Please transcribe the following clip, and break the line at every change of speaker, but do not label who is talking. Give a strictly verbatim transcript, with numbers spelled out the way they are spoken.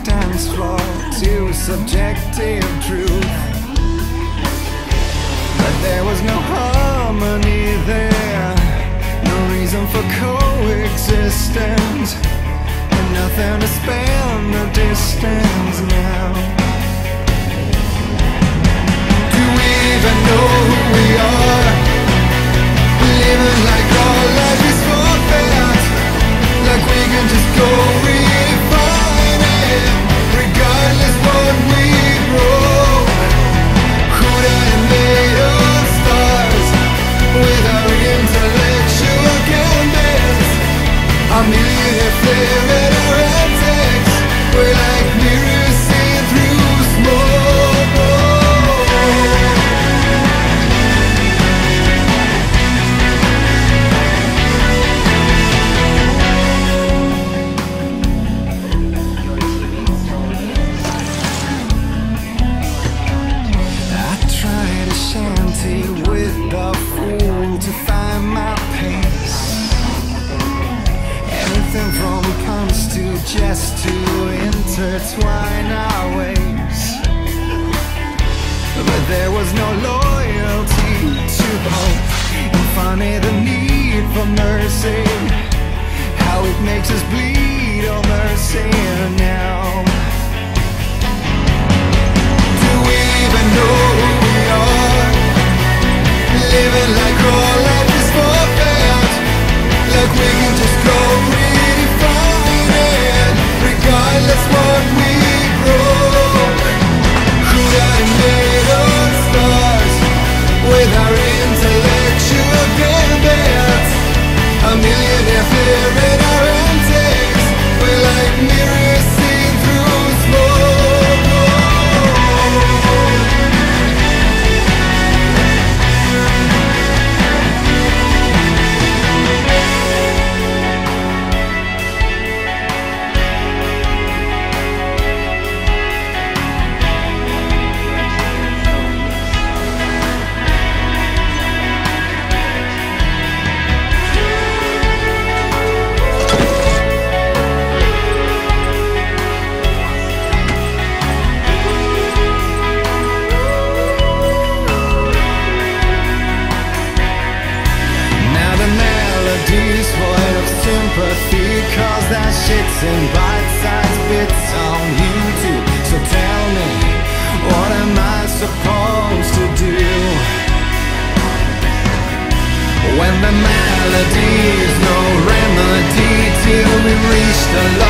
dance floor to subjective truth. But there was no harmony there, no reason for coexistence, and nothing to span the distance now. Do we even know who we are? Living like all life is forfeit, like we can just go refine it, regardless what we broke. Could I have made of stars with our intellectual canvas? A million flare at our antics, we're like mirrors seen through smoke. I tried a shanty with the fool to find my pace. Anything from punch to jest to intertwine our ways. But there was no loyalty to hope, and funny the need for mercy, how it makes us bleed, oh mercy now. Do we even know who we are? Living like all life is forfeit, like we can just go redefine it, regardless what we broke. Could I have made of stars with our intellectual canvas? A millionaire flare in our antics, we're like mirrors seen through smoke. Cause that shit's in bite-sized bits on YouTube. So tell me, what am I supposed to do when the melody's no remedy till we reach the